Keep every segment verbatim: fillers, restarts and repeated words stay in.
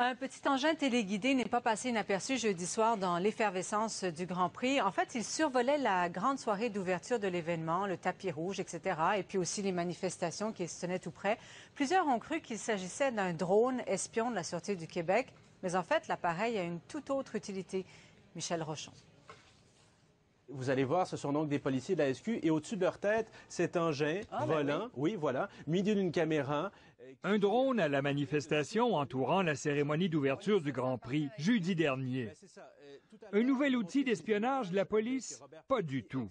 Un petit engin téléguidé n'est pas passé inaperçu jeudi soir dans l'effervescence du Grand Prix. En fait, il survolait la grande soirée d'ouverture de l'événement, le tapis rouge, et cetera, et puis aussi les manifestations qui se tenaient tout près. Plusieurs ont cru qu'il s'agissait d'un drone espion de la Sûreté du Québec, mais en fait, l'appareil a une toute autre utilité. Michel Rochon. Vous allez voir, ce sont donc des policiers de la S Q et au-dessus de leur tête, cet engin ah, volant, ben oui. oui, voilà, muni d'une caméra. Un drone à la manifestation entourant la cérémonie d'ouverture du Grand Prix jeudi dernier. Un nouvel outil d'espionnage de la police? Pas du tout.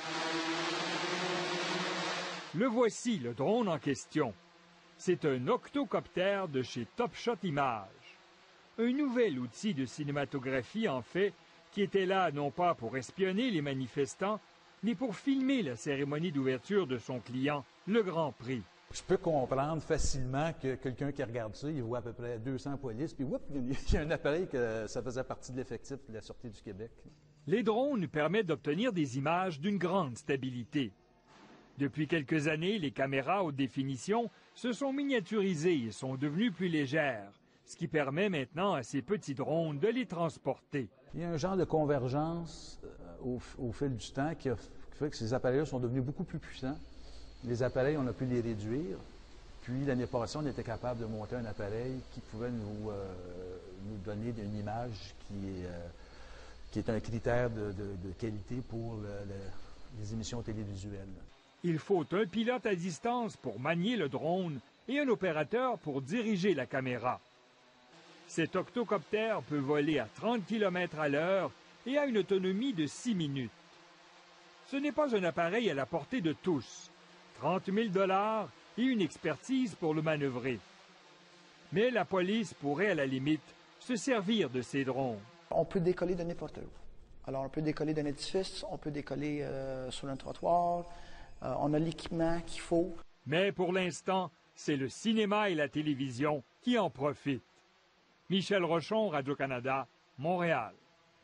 Le voici, le drone en question. C'est un octocoptère de chez Top Shot Images. Un nouvel outil de cinématographie, en fait, qui était là non pas pour espionner les manifestants, mais pour filmer la cérémonie d'ouverture de son client, le Grand Prix. Je peux comprendre facilement que quelqu'un qui regarde ça, il voit à peu près deux cents polices, puis whoop, il y a un appareil que ça faisait partie de l'effectif de la Sûreté du Québec. Les drones permettent d'obtenir des images d'une grande stabilité. Depuis quelques années, les caméras haute définition se sont miniaturisées et sont devenues plus légères, ce qui permet maintenant à ces petits drones de les transporter. Il y a un genre de convergence au, au fil du temps qui, a, qui fait que ces appareils-là sont devenus beaucoup plus puissants. Les appareils, on a pu les réduire. Puis l'année passée, on était capable de monter un appareil qui pouvait nous, euh, nous donner une image qui est, euh, qui est un critère de, de, de qualité pour le, le, les émissions télévisuelles. Il faut un pilote à distance pour manier le drone et un opérateur pour diriger la caméra. Cet octocoptère peut voler à trente kilomètres à l'heure et a une autonomie de six minutes. Ce n'est pas un appareil à la portée de tous. trente mille dollars et une expertise pour le manœuvrer. Mais la police pourrait à la limite se servir de ces drones. On peut décoller de n'importe où. Alors on peut décoller d'un édifice, on peut décoller euh, sur un trottoir, euh, on a l'équipement qu'il faut. Mais pour l'instant, c'est le cinéma et la télévision qui en profitent. Michel Rochon, Radio-Canada, Montréal.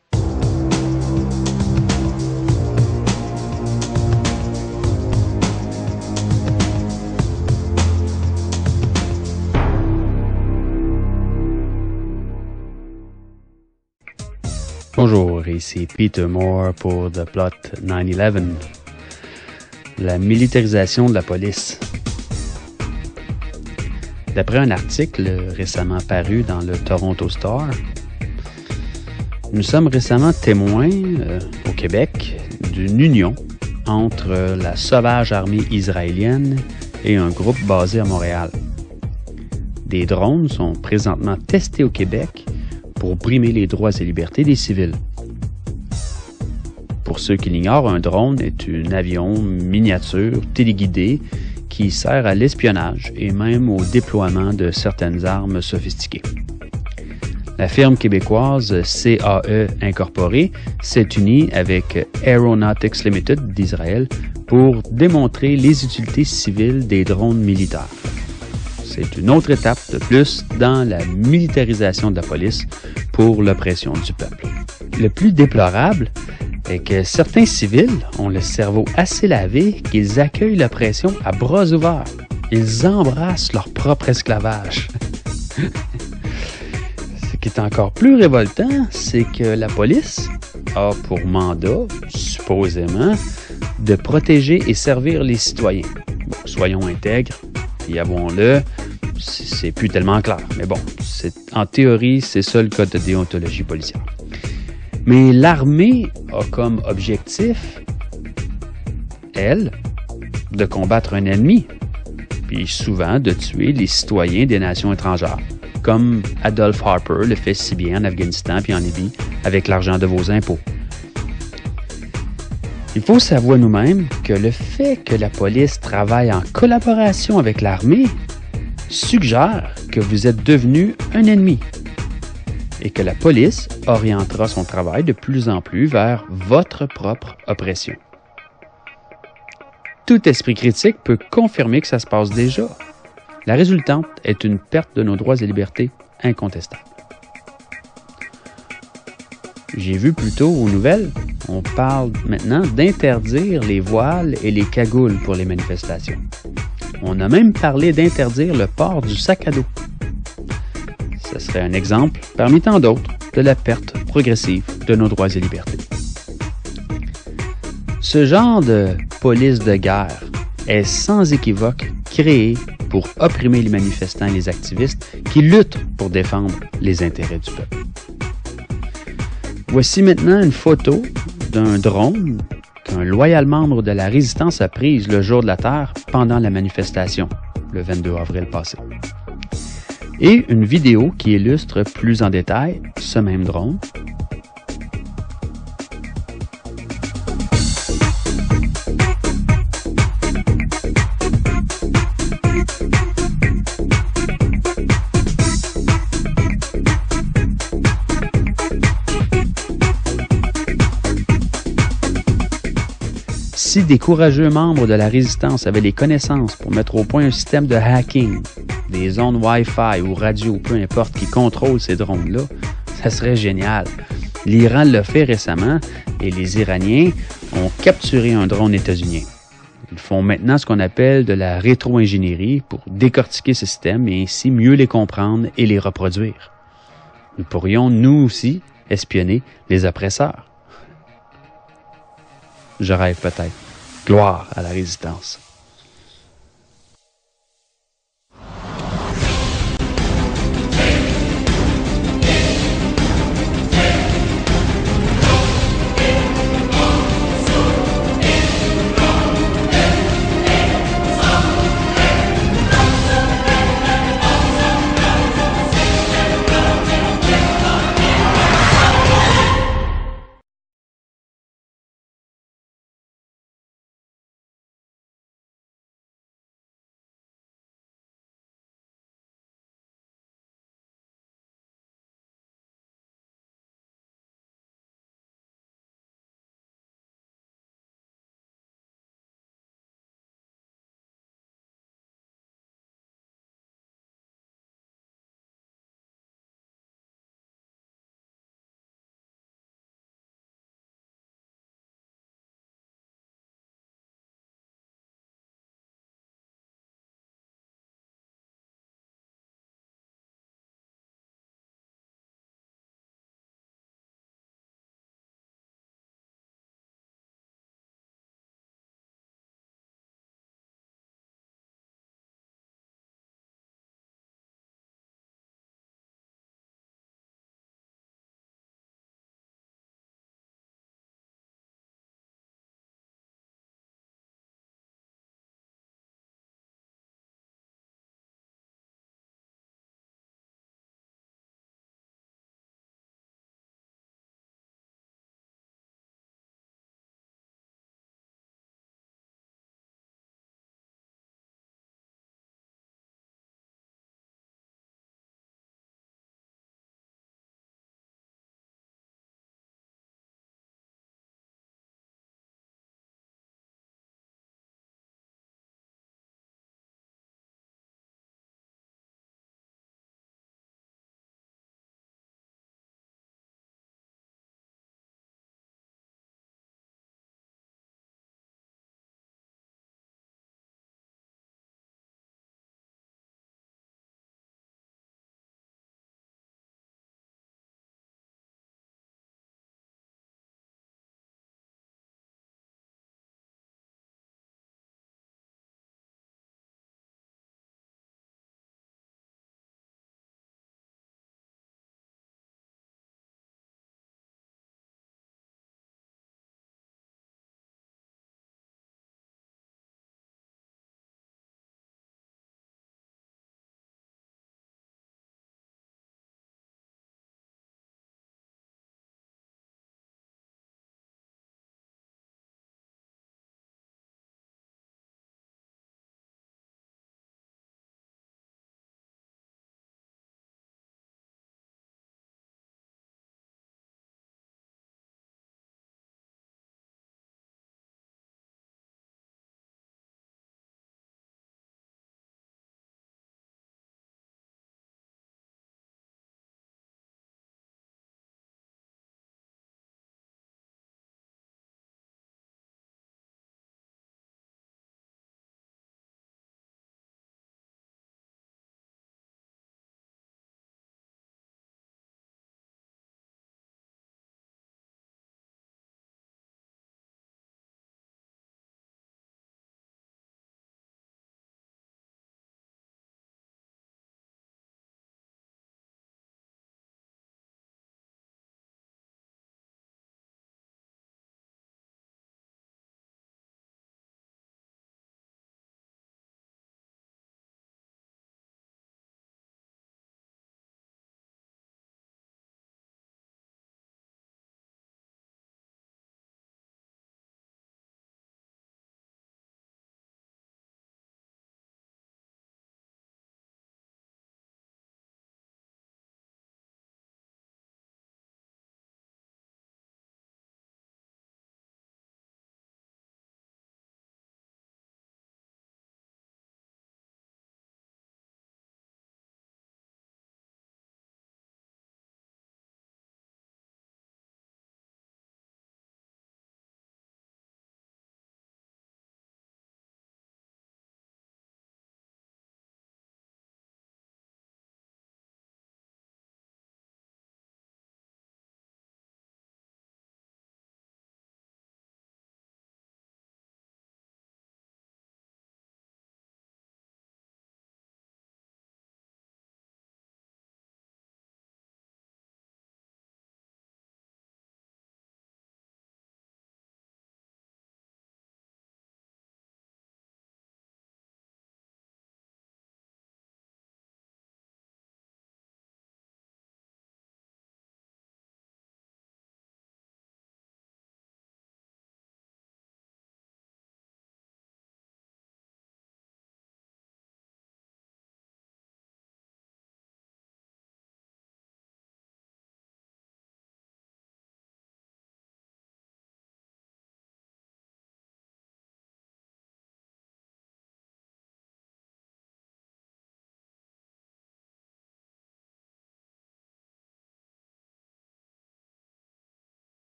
Bonjour, ici Peter Moore pour The Plot nine eleven. La militarisation de la police. D'après un article récemment paru dans le Toronto Star, nous sommes récemment témoins, euh, au Québec, d'une union entre la sauvage armée israélienne et un groupe basé à Montréal. Des drones sont présentement testés au Québec pour brimer les droits et libertés des civils. Pour ceux qui l'ignorent, un drone est un avion miniature téléguidé qui sert à l'espionnage et même au déploiement de certaines armes sophistiquées. La firme québécoise C A E Incorporée s'est unie avec Aeronautics Limited d'Israël pour démontrer les utilités civiles des drones militaires. C'est une autre étape de plus dans la militarisation de la police pour l'oppression du peuple. Le plus déplorable est que certains civils ont le cerveau assez lavé qu'ils accueillent l'oppression à bras ouverts. Ils embrassent leur propre esclavage. Ce qui est encore plus révoltant, c'est que la police a pour mandat, supposément, de protéger et servir les citoyens. Bon, soyons intègres. Et avouons-le, c'est plus tellement clair. Mais bon, c'est, en théorie, c'est ça le code de déontologie policière. Mais l'armée a comme objectif, elle, de combattre un ennemi, puis souvent de tuer les citoyens des nations étrangères, comme Adolf Harper le fait si bien en Afghanistan puis en Libye, avec l'argent de vos impôts. Il faut s'avouer nous-mêmes que le fait que la police travaille en collaboration avec l'armée suggère que vous êtes devenu un ennemi et que la police orientera son travail de plus en plus vers votre propre oppression. Tout esprit critique peut confirmer que ça se passe déjà. La résultante est une perte de nos droits et libertés incontestables. J'ai vu plus tôt aux nouvelles, on parle maintenant d'interdire les voiles et les cagoules pour les manifestations. On a même parlé d'interdire le port du sac à dos. Ce serait un exemple, parmi tant d'autres, de la perte progressive de nos droits et libertés. Ce genre de police de guerre est sans équivoque créé pour opprimer les manifestants et les activistes qui luttent pour défendre les intérêts du peuple. Voici maintenant une photo d'un drone qu'un loyal membre de la résistance a prise le jour de la Terre pendant la manifestation, le vingt-deux avril passé. Et une vidéo qui illustre plus en détail ce même drone. Si des courageux membres de la résistance avaient les connaissances pour mettre au point un système de hacking, des zones Wi-Fi ou radio, peu importe, qui contrôlent ces drones-là, ça serait génial. L'Iran l'a fait récemment et les Iraniens ont capturé un drone états-unien. Ils font maintenant ce qu'on appelle de la rétro-ingénierie pour décortiquer ce système et ainsi mieux les comprendre et les reproduire. Nous pourrions, nous aussi, espionner les oppresseurs. Je rêve peut-être. Gloire à la résistance.